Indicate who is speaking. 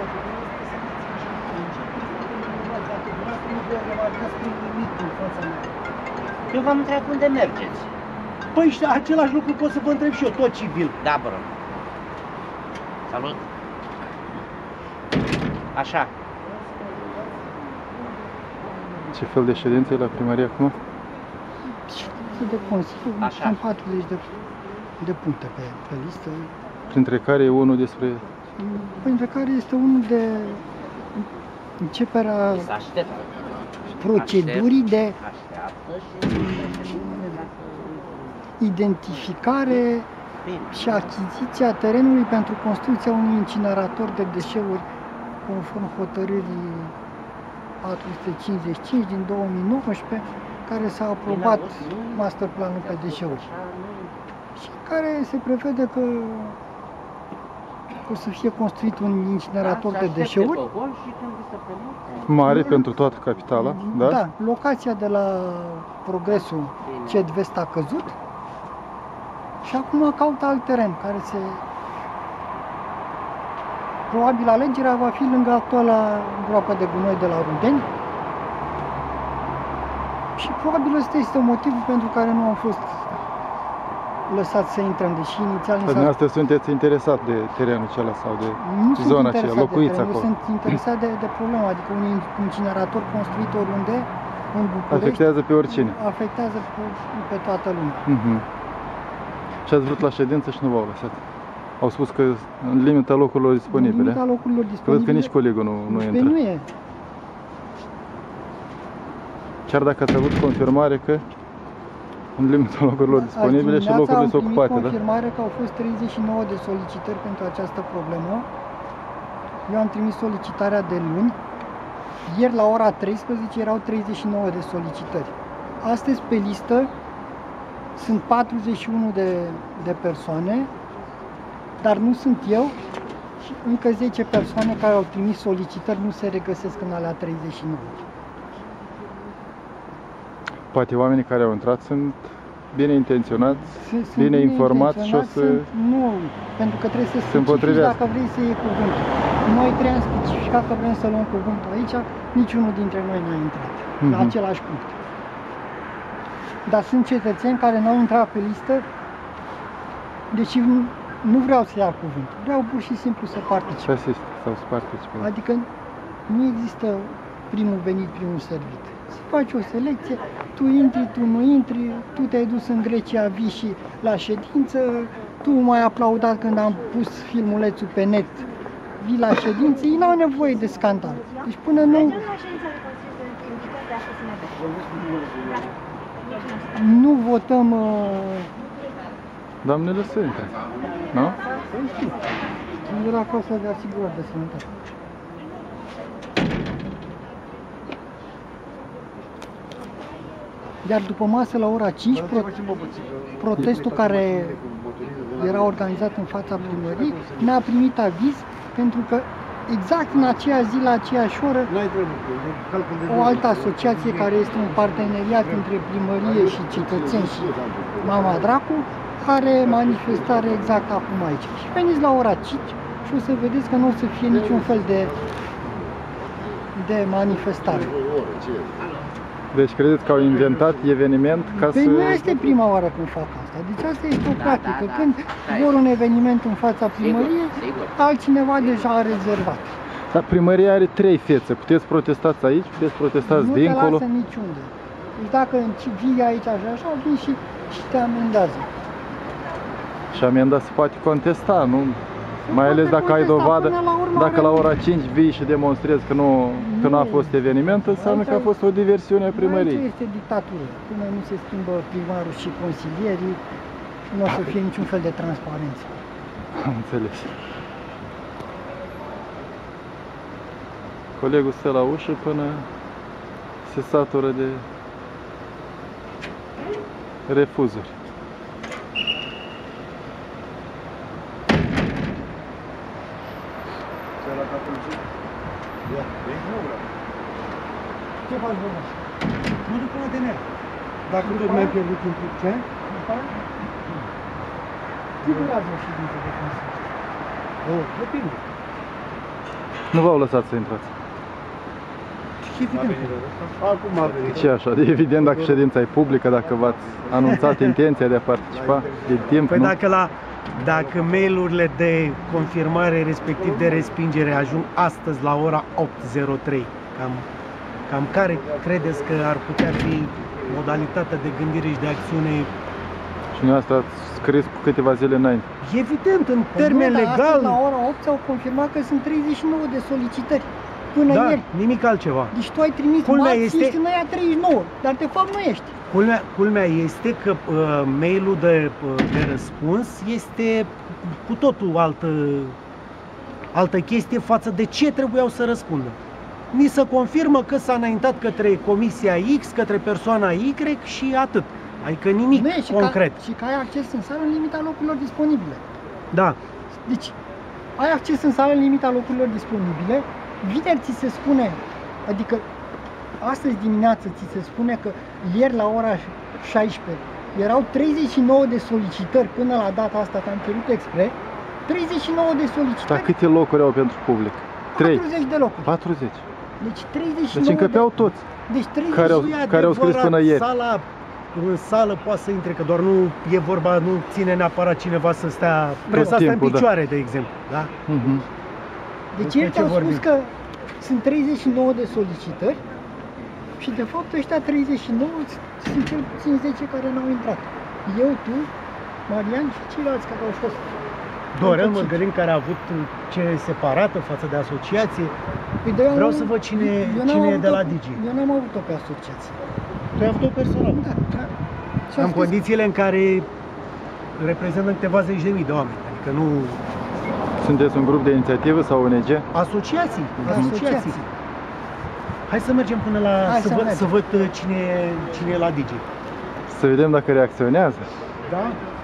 Speaker 1: Eu v-am întrebat unde mergeți.
Speaker 2: Păi și același lucru pot să vă întreb și eu, tot civil.
Speaker 1: Da, bă. Salut. Așa.
Speaker 3: Ce fel de ședință e la primărie acum?
Speaker 4: De Consiliu,
Speaker 1: Așa.
Speaker 4: sunt 40 de puncte pe listă,
Speaker 3: Printre care e unul despre...
Speaker 4: printre care este unul de începerea
Speaker 1: Să aștept.
Speaker 4: procedurii de
Speaker 1: Așteaptă și...
Speaker 4: identificare
Speaker 1: Bine.
Speaker 4: și achiziția terenului pentru construcția unui incinerator de deșeuri conform hotărârii 455 din 2019, care s-a aprobat masterplanul pe deșeuri și care se prevede că o să fie construit un incinerator de deșeuri.
Speaker 3: Mare pentru toată capitala, da?
Speaker 4: Da, locația de la Progresul Cedvest a căzut și acum caută alt teren care se... Probabil alegerea va fi lângă actuala groapă de gunoi de la Rudeni și probabil ăsta este motivul pentru care nu am fost lăsat să intrăm, deși inițial...
Speaker 3: Dar dumneavoastră sunteți interesat de terenul acela sau de zona aceea, locuiți acolo?
Speaker 4: Sunt interesat de problemă, adică un incinerator construit oriunde, în București...
Speaker 3: Afectează pe oricine.
Speaker 4: Afectează pe toată lumea.
Speaker 3: Și ați vrut la ședință și nu v-au lăsat. Au spus că în limita locurilor disponibile.
Speaker 4: În limita locurilor disponibile.
Speaker 3: Cred că nici colegul nu intră.
Speaker 4: Nu e.
Speaker 3: Chiar dacă ați avut confirmare că în limita locurilor disponibile și locurile sunt ocupate, da?
Speaker 4: Confirmare că au fost 39 de solicitări pentru această problemă. Eu am trimis solicitarea de luni. Ieri la ora 13 erau 39 de solicitări. Astăzi pe listă sunt 41 de persoane, dar nu sunt eu și încă 10 persoane care au trimis solicitări nu se regăsesc în alea 39.
Speaker 3: Poate oamenii care au intrat sunt bine intenționați, bine informați și o să...
Speaker 4: Nu, pentru că trebuie să
Speaker 3: se împotrivească.
Speaker 4: Dacă vrei să iei cuvântul. Noi trebuie să specifica că vrem să luăm cuvântul aici, niciunul dintre noi n-a intrat la același punct. Dar sunt cetățeni care n-au intrat pe listă, deși nu vreau să ia cuvântul, vreau pur și simplu să participe.
Speaker 3: Să asiste sau să participe.
Speaker 4: Adică nu există primul venit, primul servit. Se face o selecție, tu intri, tu nu intri, tu te-ai dus în Grecia, vii și la ședință, tu m-ai aplaudat când am pus filmulețul pe net, vii la ședință, ei n-au nevoie de scandal. Deci până nu... Nu votăm...
Speaker 3: Doamnele să intre, nu?
Speaker 4: De la Casa de Asigurări de Sănătate. Iar după masă, la ora 5, protestul care era organizat în fața primăriei ne-a primit aviz pentru că exact în aceea zi, la aceeași oră, o altă asociație care este un parteneriat între primărie și cetățeni și Mama Dracu are manifestare exact acum aici. Și veniți la ora 5 și o să vedeți că nu o să fie niciun fel de manifestare.
Speaker 3: Deci credeți că au inventat eveniment ca să...
Speaker 4: Nu este prima oară când fac asta. Deci asta este o practică. Când vor un eveniment în fața primăriei, altcineva deja a rezervat.
Speaker 3: Dar primăria are 3 fețe. Puteți protestați aici, puteți protestați dincolo.
Speaker 4: Nu te lasă niciunde. Deci dacă vii aici așa, vii și te amendează.
Speaker 3: Și amenda se poate contesta, nu? Mai ales dacă ai dovadă, dacă la ora 5 vii și demonstrezi că nu a fost eveniment, înseamnă că a fost o diversiune a primăriei.
Speaker 4: Aici este dictatură. Până nu se schimbă primarul și consilierii, nu o să fie niciun fel de transparență.
Speaker 3: Am înțeles. Colegul stă la ușă până se satură de refuzuri.
Speaker 4: Ce faci, bă? Nu duc până de nervi. Dacă nu mai pierdut timpul, ce? Cât durează o ședință de consiliu? Depinde.
Speaker 3: Nu v-au lăsat să intrați.
Speaker 2: Evident. Acum a venit.
Speaker 3: Ce așa? De evident dacă ședința e publică, dacă v-ați anunțat intenția de a participa de timp,
Speaker 2: Păi
Speaker 3: nu?
Speaker 2: dacă mail-urile de confirmare, respectiv de respingere, ajung astăzi la ora 8:03, cam care credeți că ar putea fi modalitatea de gândire și de acțiune?
Speaker 3: Și dumneavoastră ați scris cu câteva zile înainte.
Speaker 2: Evident, în
Speaker 4: Păi
Speaker 2: termen
Speaker 4: nu, dar
Speaker 2: legal.
Speaker 4: astăzi, la ora 8 s-au confirmat că sunt 39 de solicitări până
Speaker 2: Da,
Speaker 4: ieri.
Speaker 2: nimic altceva.
Speaker 4: Deci tu ai trimis
Speaker 2: Culmea
Speaker 4: marți
Speaker 2: este-
Speaker 4: și noi a 39, dar de fapt nu ești.
Speaker 2: Culmea este că mail-ul de răspuns este cu totul altă chestie față de ce trebuiau să răspundă. Ni se confirmă că s-a înaintat către comisia X, către persoana Y și atât. Adică nimic
Speaker 4: Nu ești
Speaker 2: concret.
Speaker 4: și că ai acces în sală în limita locurilor disponibile.
Speaker 2: Da.
Speaker 4: Deci, ai acces în sală în limita locurilor disponibile, vineri ți se spune, adică astăzi dimineață ți se spune că ieri la ora 16 erau 39 de solicitări până la data asta că am cerut expres, 39 de
Speaker 3: Dar
Speaker 4: solicitări,
Speaker 3: câte locuri au pentru public? 3.
Speaker 4: 40 de locuri.
Speaker 3: 40.
Speaker 4: Deci 39
Speaker 3: Deci încăpeau toți.
Speaker 4: Deci 30
Speaker 3: Care au scris până ieri.
Speaker 2: În sală poate să intre, că doar nu e vorba, nu ține neapărat cineva să stea, presa asta în
Speaker 3: timpul, da.
Speaker 2: picioare, de exemplu. Da?
Speaker 3: Mhm.
Speaker 4: Deci
Speaker 2: Despre
Speaker 4: ei
Speaker 2: ce
Speaker 4: au spus
Speaker 2: vorbim?
Speaker 4: că sunt 39 de solicitări și de fapt ăștia 39 sunt cel puțin 10 care n-au intrat. Eu, tu, Marian și ceilalți care au fost.
Speaker 2: Dorel
Speaker 4: Întoarciți.
Speaker 2: Mărgărin, care a avut cerere separată față de asociație.
Speaker 4: Păi de
Speaker 2: Vreau să văd cine e de la Digi.
Speaker 4: Eu n-am avut-o pe asociație.
Speaker 2: Tu ai avut-o personal.
Speaker 4: Da, da. Și
Speaker 2: În
Speaker 4: am scris-
Speaker 2: condițiile în care reprezintă câteva zeci de mii de oameni. Adică nu
Speaker 3: Sunteți un grup de inițiativă sau ONG?
Speaker 2: asociații.
Speaker 4: Asociații.
Speaker 2: Hai să mergem până la
Speaker 4: Hai
Speaker 2: să
Speaker 4: să
Speaker 2: văd,
Speaker 4: mergem.
Speaker 2: să văd cine e la Digi.
Speaker 3: Să vedem dacă reacționează.
Speaker 2: Da?